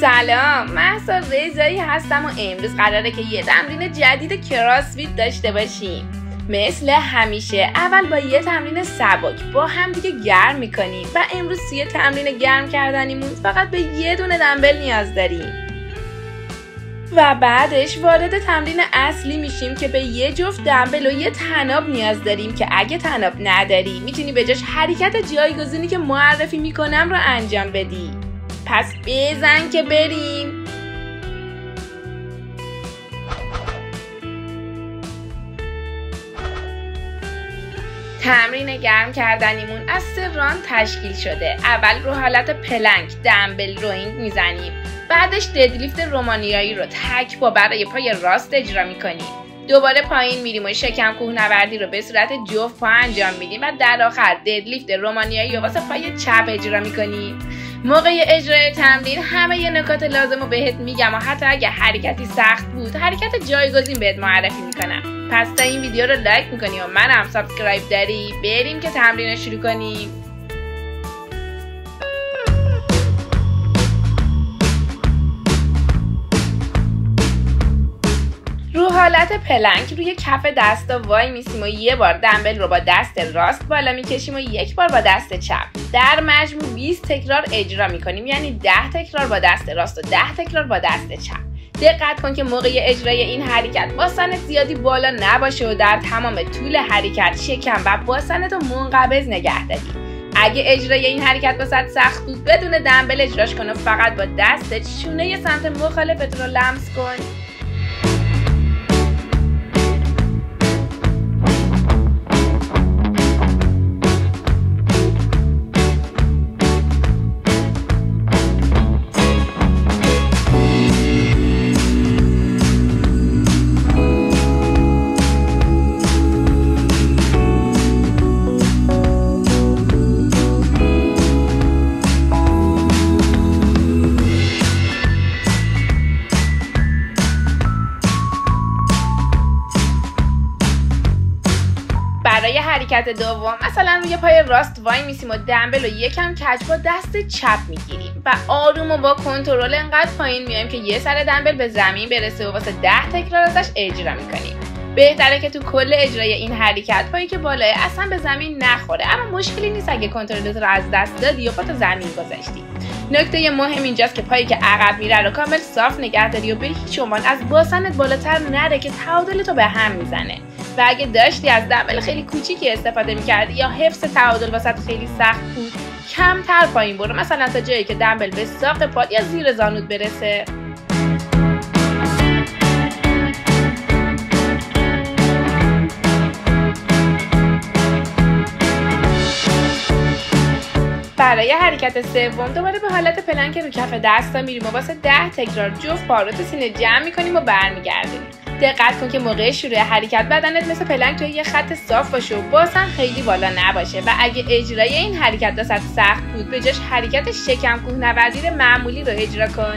سلام، مهسا رضایی هستم و امروز قراره که یه تمرین جدید کراسفیت داشته باشیم. مثل همیشه اول با یه تمرین سبک با هم دیگه گرم میکنیم و امروز توی تمرین گرم کردنیمون فقط به یه دونه دمبل نیاز داریم و بعدش وارد تمرین اصلی میشیم که به یه جفت دمبل و یه طناب نیاز داریم که اگه طناب نداری میتونی به جاش حرکت جایگزینی که معرفی میکنم رو انجام بدی. پس بزن که بریم. تمرین گرم کردنیمون از 3 راند تشکیل شده. اول رو حالت پلنک دمبل روینگ میزنیم، بعدش ددلیفت رومانیایی رو تک با برای پای راست اجرا میکنیم. دوباره پایین میریم و شکم کوهنوردی رو به صورت جفت پا انجام میدیم و در آخر ددلیفت رومانیایی رو واسه پای چپ اجرا میکنیم. موقع اجرای تمرین همه ی نکات لازم رو بهت میگم و حتی اگه حرکتی سخت بود حرکت جایگزین بهت معرفی میکنم. پس تا این ویدیو رو لایک میکنی و منم سابسکرایب داری. بریم که تمرین رو شروع کنیم. رو حالت پلنک روی کف دستا وای میسیم و یه بار دمبل رو با دست راست بالا میکشیم و یک بار با دست چپ. در مجموع 20 تکرار اجرا میکنیم، یعنی 10 تکرار با دست راست و 10 تکرار با دست چپ. دقت کن که موقع اجرای این حرکت باسنت زیادی بالا نباشه و در تمام طول حرکت شکم و باسنت رو منقبض نگه داری. اگه اجرای این حرکت واسط سخت بود بدون دمبل اجراش کن و فقط با دستت شونه سمت مخالفت رو لمس کن. برای حرکت دوم مثلا روی پای راست وای میسیم و دمبل رو یکم کج با دست چپ میگیریم و آروم و با کنترل انقدر پایین میایم که یه سر دمبل به زمین برسه و واسه 10 تکرار ازش اجرا میکنیم. بهتره که تو کل اجرای این حرکت پایی که بالای اصلا به زمین نخوره، اما مشکلی نیست اگه کنترلت رو از دست دادی و پاتو زمین گذاشتی. نکته مهم اینجاست که پایی که عقب میره رو کامل صاف نگه داری و به هیچ عنوان از باسنت بالاتر نره که تعادلتو به هم میزنه. و اگه داشتی از دمبل خیلی کوچیکی استفاده میکردی یا حفظ تعادل واسط خیلی سخت بود، کمتر پایین برو، مثلا تا جایی که دمبل به ساق پات یا زیر زانوت برسه. برای حرکت سوم دوباره به حالت پلنک رو کف دستا میریم و واسه 10 تکرار جفت پا رو تو سینه جمع میکنیم و برمیگردیم. دقت کن که موقع شروع حرکت بدنت مثل پلنگ توی یه خط صاف باشه و باسن خیلی بالا نباشه و اگه اجرای این حرکت واسط سخت بود به جاش حرکت شکم کوهنوردی معمولی رو اجرا کن.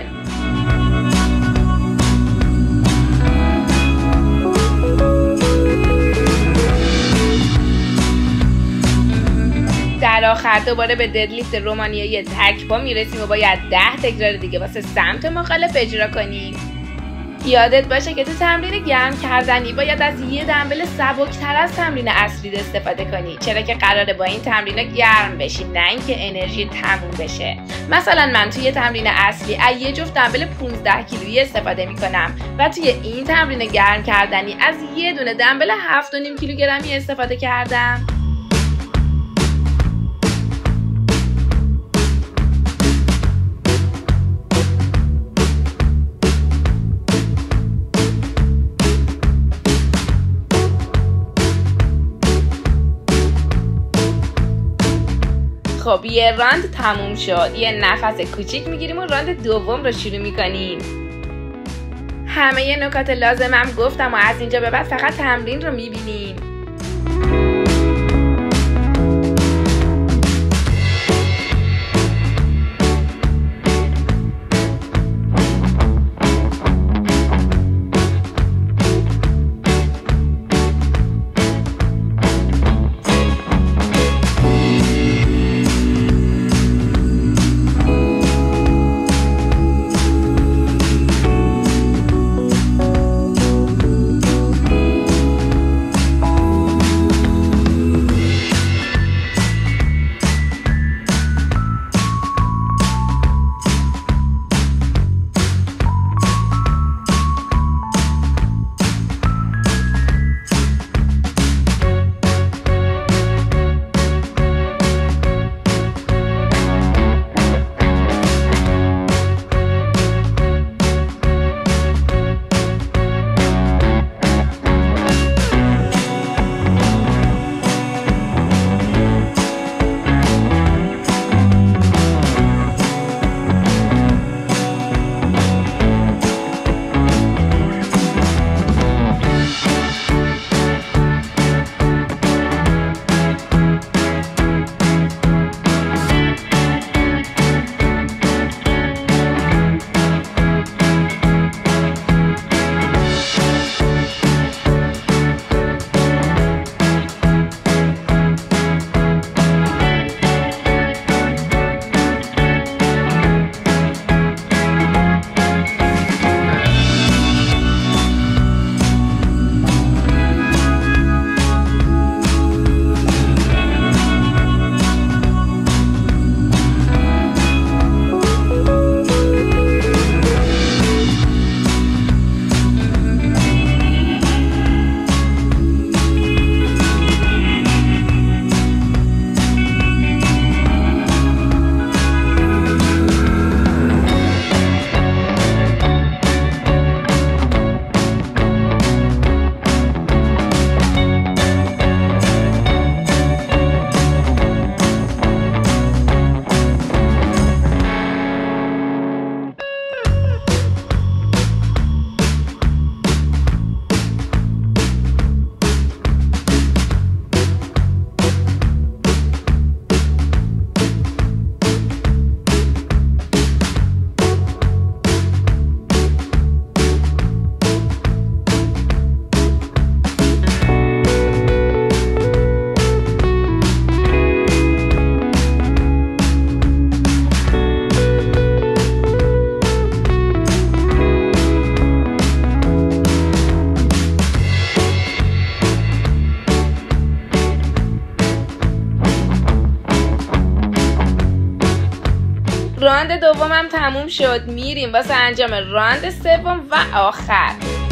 در آخر دوباره به ددلیفت رومانیایی تک پا میرسیم و باید 10 تکرار دیگه واسه سمت مخالف اجرا کنیم. یادت باشه که تو تمرین گرم کردنی باید از یه دمبل سبکتر از تمرین اصلی استفاده کنی، چرا که قراره با این تمرین گرم بشی، نه اینکه انرژی تموم بشه. مثلا من توی تمرین اصلی از یه جفت دمبل 15 کیلویی استفاده میکنم و توی این تمرین گرم کردنی از یه دونه دمبل 7.5 کیلوگرمی استفاده کردم. خب یه راند تموم شد، یه نفس کوچیک میگیریم و راند دوم رو شروع میکنیم. همه ی نکات لازمم گفتم و از اینجا به بعد فقط تمرین رو میبینیم. دومم تموم شد. میریم واسه انجام راند سوم و آخر.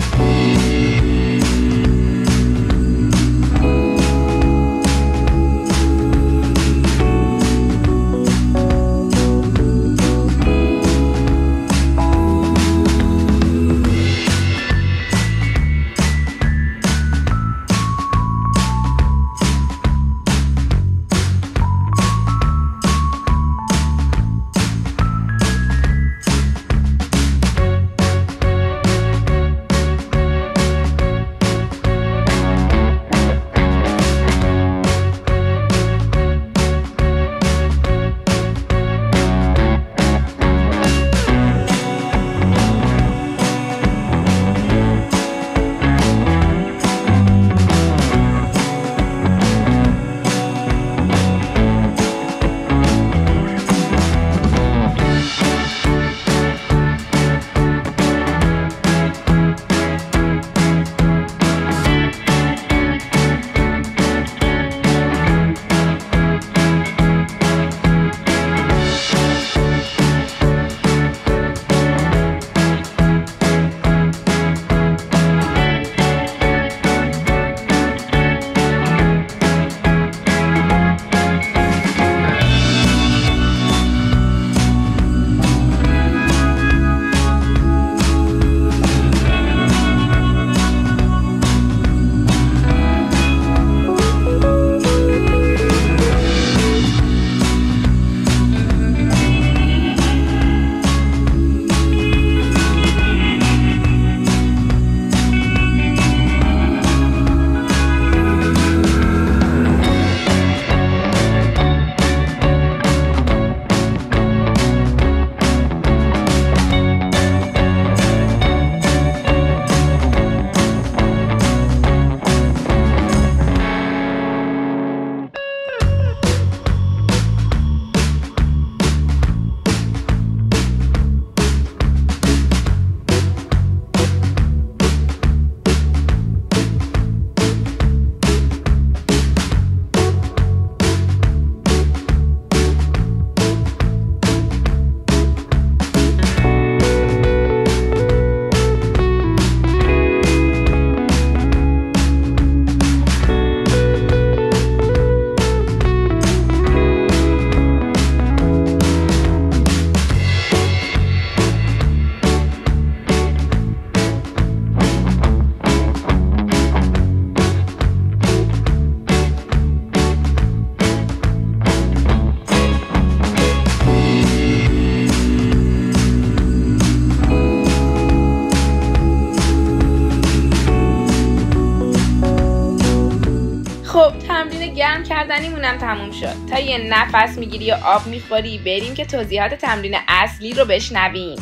خب تمرین گرم کردنیمونم تموم شد. تا یه نفس میگیری و آب میخوری بریم که توضیحات تمرین اصلی رو بشنویم.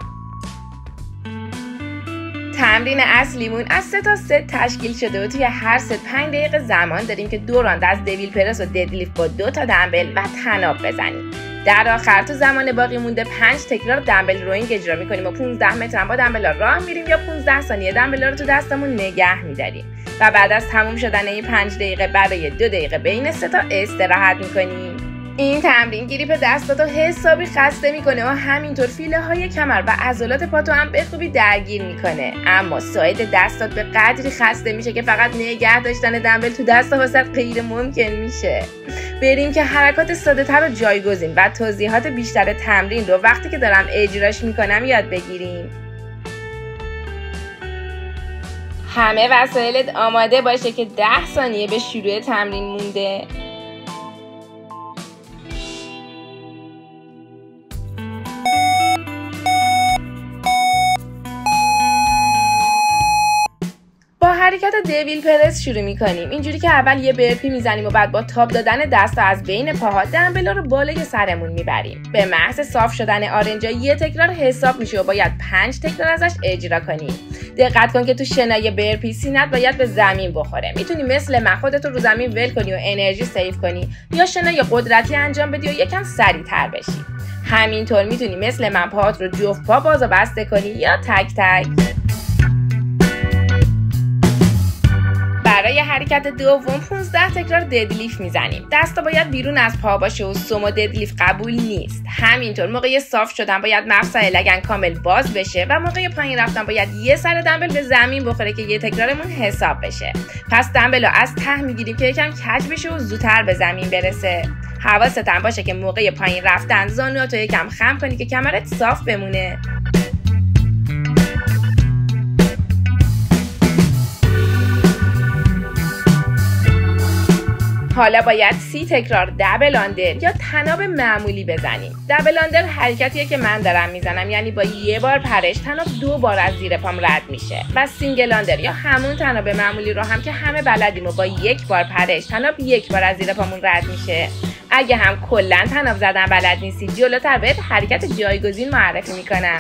تمرین اصلیمون از 3 تا ست تشکیل شده و توی هر ست 5 دقیقه زمان داریم که 2 راند از دویل پرس و ددلیفت با 2 تا دمبل و طناب بزنیم. در آخر تو زمان باقی مونده 5 تکرار دمبل روینگ اجرا میکنیم و 15 متر با دمبل راه میریم یا 15 ثانیه دمبل رو تو دستمون نگه میداریم و بعد از تموم شدن این 5 دقیقه برای 2 دقیقه بین 3 تا استراحت میکنیم. این تمرین گریپ دستاتو حسابی خسته میکنه و همینطور فیله های کمر و عضلات پاتو هم به خوبی درگیر میکنه، اما ساعد دستات به قدری خسته میشه که فقط نگه داشتن دمبل تو دست واسط غیر ممکن میشه. بریم که حرکات ساده تر رو جایگزین و توضیحات بیشتر تمرین رو وقتی که دارم اجراش میکنم یاد بگیریم. همه وسایلت آماده باشه که 10 ثانیه به شروع تمرین مونده. حرکت دویل پرس شروع میکنیم. اینجوری که اول یه برپی میزنیم و بعد با تاب دادن دست از بین پاها دمبلا رو بالای سرمون میبریم. به محض صاف شدن آرنجا یه تکرار حساب میشه و باید 5 تکرار ازش اجرا کنیم. دقت کن که تو شنای برپی سینت باید به زمین بخوره. میتونی مثل من خودت رو زمین ول کنی و انرژی سیو کنی یا شنای قدرتی انجام بدی و یکم سریع‌تر بشی. همینطور میتونی مثل من پاهات رو جفت پا باز و بسته کنی یا تک تک. برای برای حرکت دوم 15 تکرار ددلیفت میزنیم. دستا باید بیرون از پا باشه و سومو ددلیفت قبول نیست. همینطور موقع صاف شدن باید مفصل لگن کامل باز بشه و موقع پایین رفتن باید یه سر دمبل به زمین بخوره که یه تکرارمون حساب بشه. پس دمبلو از ته میگیریم که یکم کج بشه و زودتر به زمین برسه. حواست هم باشه که موقع پایین رفتن زانواتو یکم خم کنی که کمرت صاف بمونه. حالا باید 30 تکرار دبل آندر یا تناب معمولی بزنیم. دبل آندر حرکتیه که من دارم میزنم، یعنی با یه بار پرش تناب 2 بار از زیر پام رد میشه. و سینگل آندر یا همون تناب معمولی رو هم که همه بلدیم و با 1 بار پرش تناب 1 بار از زیر پامون رد میشه. اگه هم کلا تناب زدن بلد نیستی، جلوتر بهت حرکت جایگزین معرفی میکنم.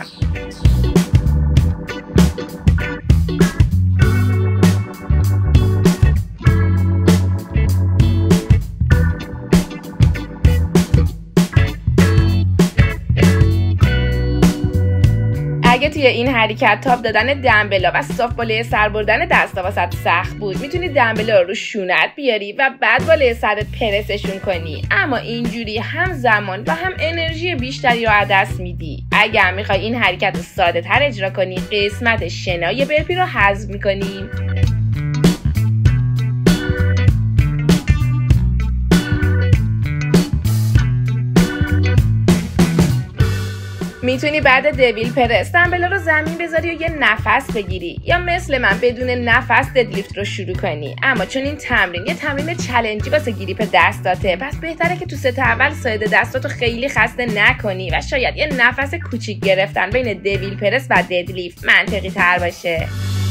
اگه توی این حرکت تاب دادن دمبلا و صاف بالای سر بردن دستا واسط سخت بود، میتونی دمبلا رو شونت بیاری و بعد بالای سرت پرسشون کنی، اما اینجوری هم زمان و هم انرژی بیشتری رو از دست میدی. اگه هم میخوای این حرکت رو ساده تر اجرا کنی، قسمت شنای برپی رو حذف میکنی. میتونی بعد دویل پرس دمبلا رو زمین بذاری و یه نفس بگیری، یا مثل من بدون نفس ددلیفت رو شروع کنی. اما چون این تمرین یه تمرین چالنجی واسه گریپ دستاته، پس بهتره که تو ست اول ساید دستاتو خیلی خسته نکنی و شاید یه نفس کوچیک گرفتن بین دویل پرس و ددلیفت منطقی تر باشه.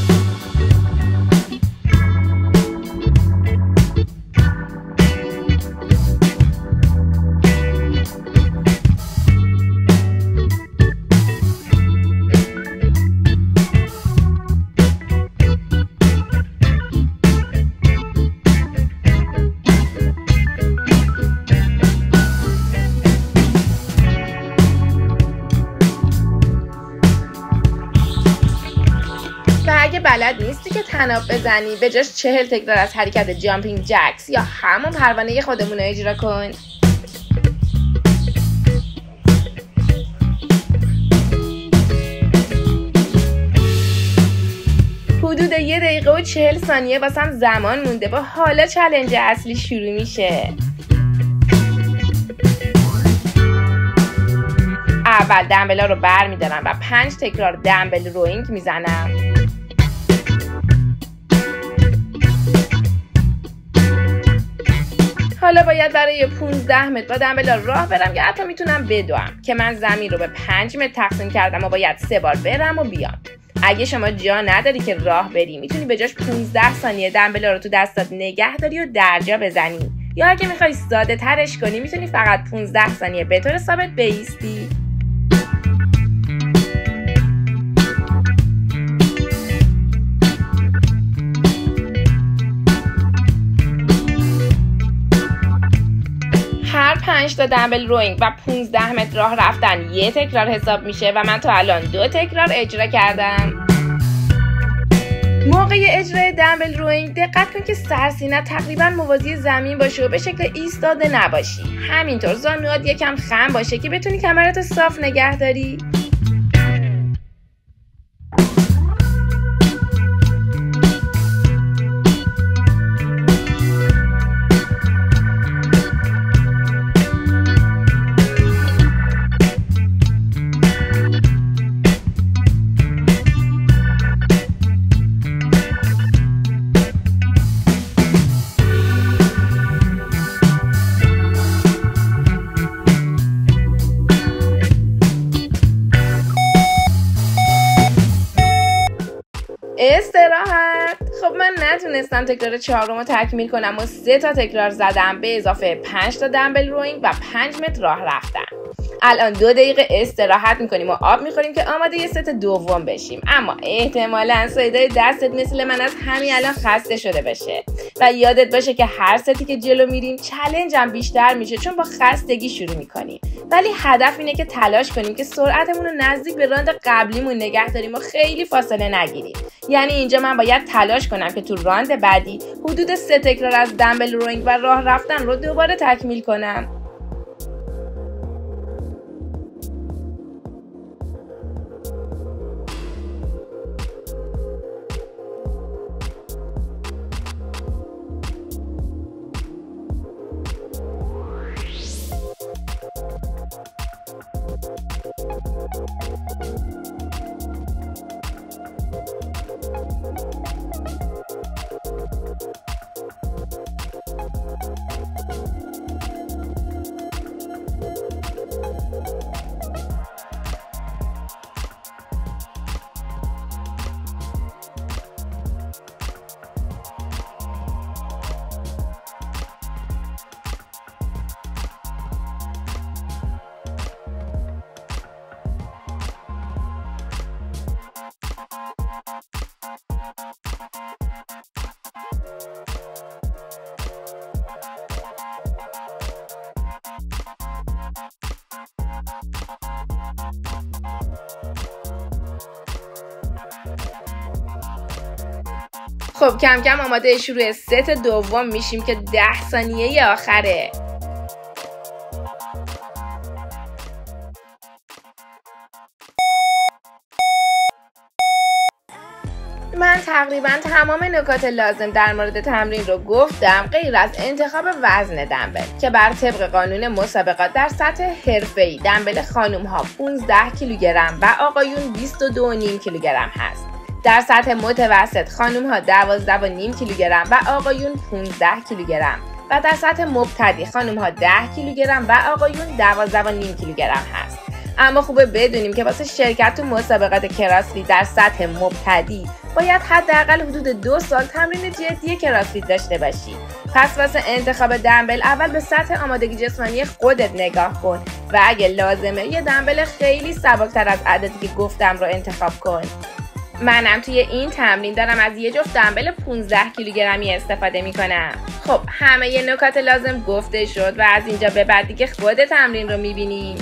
اگه بلد نیستی که تناب بزنی، به جاش 40 تکرار از حرکت جامپینگ جکس یا همون پروانه خودمون رو اجرا کن. حدود 1 دقیقه و 40 ثانیه واسم زمان مونده و حالا چالش اصلی شروع میشه. اول دمبلا رو بر میدارم و 5 تکرار دمبل روینگ میزنم. حالا باید برای 15 متر با دمبلا راه برم یا حتی میتونم بدوم که من زمین رو به 5 متر تقسیم کردم و باید 3 بار برم و بیام. اگه شما جا نداری که راه بری، میتونی به جاش 15 ثانیه دمبلا رو تو دستات نگه داری و درجا بزنی، یا اگه میخوای ساده ترش کنی میتونی فقط 15 ثانیه به طور ثابت بایستی. هر 5 تا دمبل روینگ و 15 متر راه رفتن یه تکرار حساب میشه و من تا الان 2 تکرار اجرا کردم. موقع اجرای دمبل روینگ دقت کن که سرسینه تقریبا موازی زمین باشه و به شکل ایستاده نباشی. همینطور زانوات یکم خم باشه که بتونی کمرتو صاف نگه داری. استراحت. خب من نتونستم تکرار 4 رو تکمیل کنم و 3 تا تکرار زدم به اضافه 5 تا دمبل روینگ و 5 متر راه رفتن. الان 2 دقیقه استراحت میکنیم و آب میخوریم که آماده یه ست دوم بشیم. اما احتمالاً سایدای دستت مثل من از همین الان خسته شده باشه و یادت باشه که هر ستی که جلو میریم چالش هم بیشتر میشه چون با خستگی شروع میکنیم، ولی هدف اینه که تلاش کنیم که سرعتمون رو نزدیک به راند قبلیمون نگه داریم و خیلی فاصله نگیریم. یعنی اینجا من باید تلاش کنم که تو راند بعدی حدود 3 تکرار از دمبل روینگ و راه رفتن رو دوباره تکمیل کنم. خب کم کم آماده شروع ست دوم میشیم که 10 ثانیه آخره. من تقریبا تمام نکات لازم در مورد تمرین رو گفتم غیر از انتخاب وزن دمبل که بر طبق قانون مسابقات در سطح حرفه‌ای دمبل خانم ها 15 کیلوگرم و آقایون 22.5 کیلوگرم هست. در سطح متوسط خانم ها 12.5 کیلوگرم و آقایون 15 کیلوگرم و در سطح مبتدی خانم ها 10 کیلوگرم و آقایون 12.5 کیلوگرم هست. اما خوبه بدونیم که واسه شرکت تو مسابقات کراسفیت در سطح مبتدی باید حداقل حدود 2 سال تمرین جدی کراسفیت داشته باشی. پس واسه انتخاب دمبل اول به سطح آمادگی جسمانی خودت نگاه کن و اگه لازمه یه دمبل خیلی سبکتر از عددی که گفتم رو انتخاب کن. منم توی این تمرین دارم از یه جفت دمبل 15 کیلوگرمی استفاده میکنم. خب همه ی نکات لازم گفته شد و از اینجا به بعد دیگه خود تمرین رو میبینیم.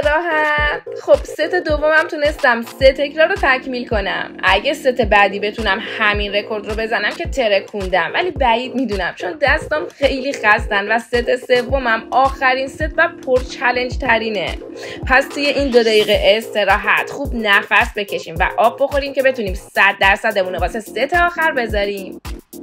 استراحت. خب ست دومم تونستم 3 تکرار رو تکمیل کنم. اگه ست بعدی بتونم همین رکورد رو بزنم که ترکوندم، ولی بعید میدونم چون دستام خیلی خستن و ست سومم آخرین ست و پر چالش ترینه. پس توی این 2 دقیقه استراحت خوب نفس بکشیم و آب بخوریم که بتونیم 100% اون واسه ست آخر بذاریم.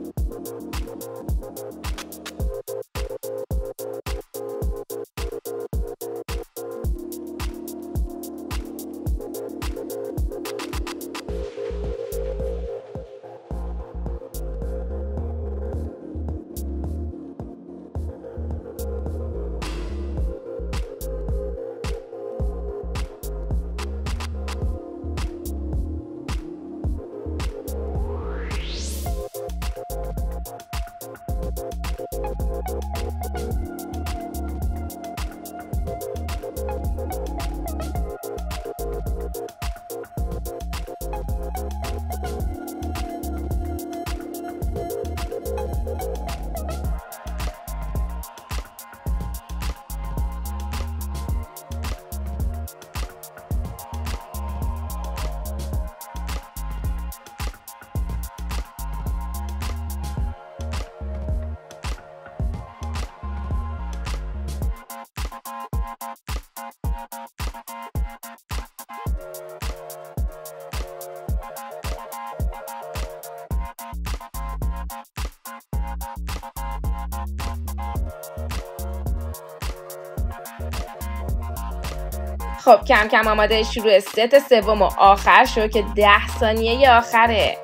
خب کم کم آماده شروع ست سوم و آخر شو که 10 ثانیه آخره.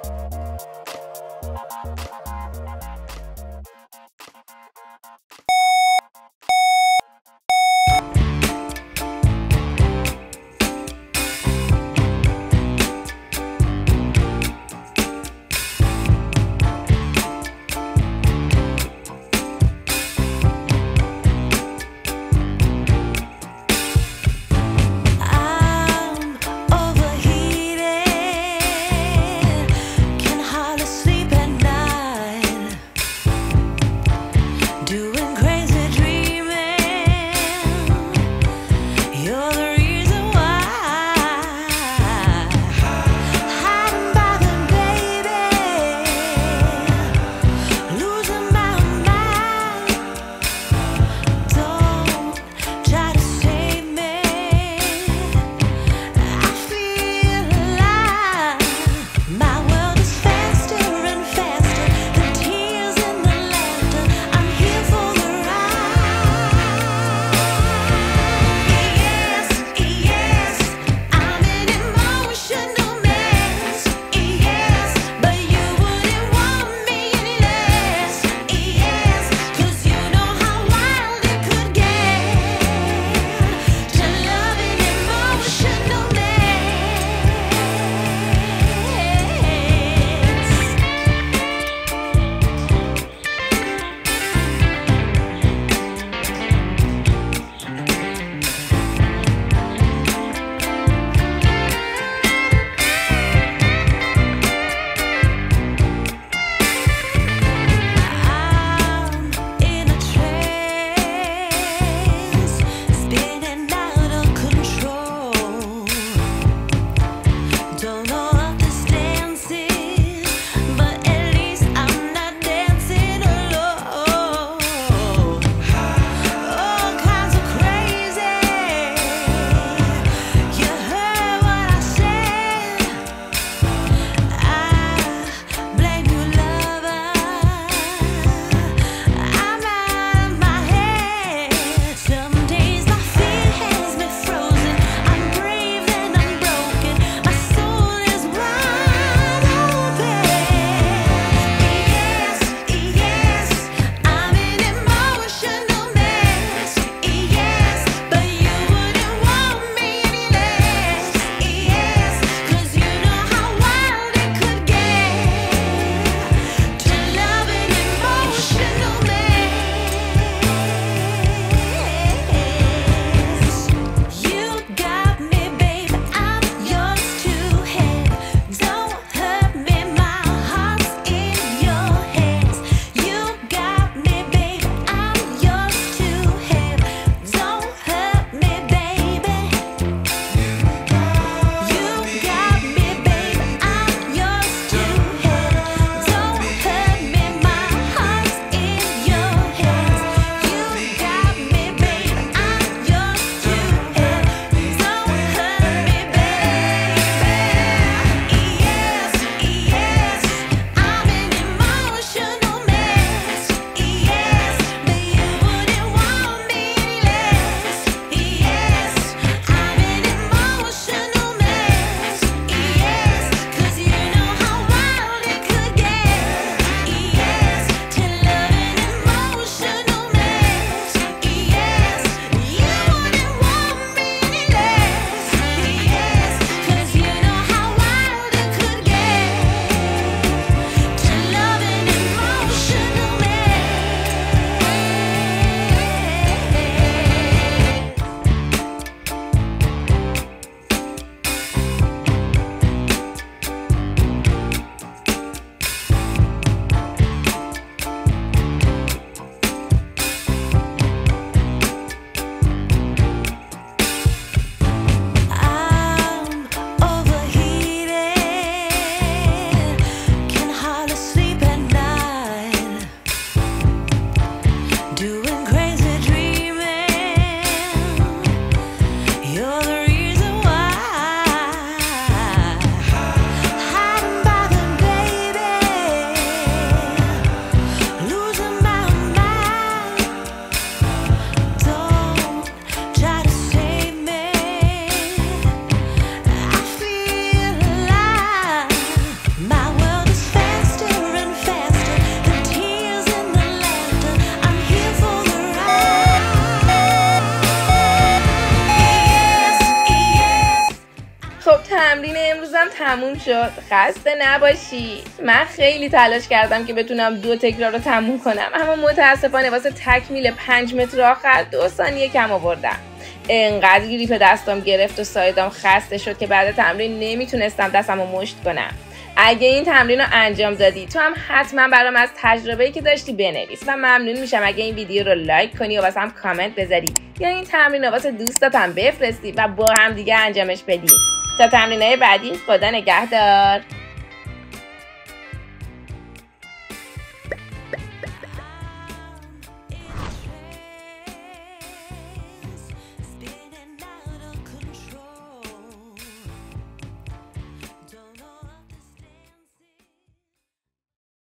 تمرین امروزم تموم شد. خسته نباشی. من خیلی تلاش کردم که بتونم 2 تکرار رو تموم کنم، اما متاسفانه واسه تکمیل 5 متر آخر 2 ثانیه کم آوردم. انقدر گریپ دستم گرفت و سایدام خسته شد که بعد تمرین نمیتونستم دستمو مشت کنم. اگه این تمرین رو انجام دادی تو هم حتما برام از تجربه‌ای که داشتی بنویس و ممنون میشم اگه این ویدیو رو لایک کنی و واسم کامنت بذاری یا این تمرین رو واسه دوستات هم بفرستی و با هم دیگه انجامش بدی. تا تمرینای بعدی، خدا نگهدار.